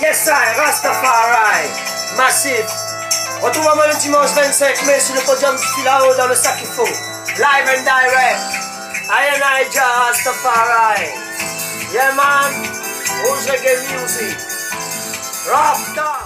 Yes, I, Rastafari, massif. Retrouvons-moi le dimanche 25 mai sur le podium du Filao dans le sac qu'il faut. Live and direct. I and I, Rastafari. Yeah, man. Rouge reggae music. Rasta.